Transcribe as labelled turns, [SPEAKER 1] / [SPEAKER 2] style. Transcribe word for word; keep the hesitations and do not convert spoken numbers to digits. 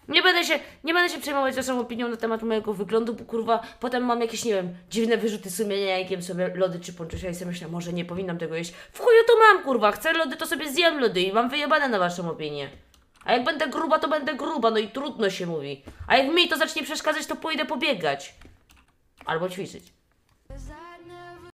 [SPEAKER 1] Nie będę się, nie będę się przejmować waszą opinią na temat mojego wyglądu, bo kurwa, potem mam jakieś, nie wiem, dziwne wyrzuty sumienia, jak jem sobie lody czy ponczusia i sobie myślę, może nie powinnam tego jeść. W chuju to mam, kurwa, chcę lody, to sobie zjem lody i mam wyjebane na waszą opinię. A jak będę gruba, to będę gruba, no i trudno się mówi. A jak mi to zacznie przeszkadzać, to pójdę pobiegać. Albo ćwiczyć.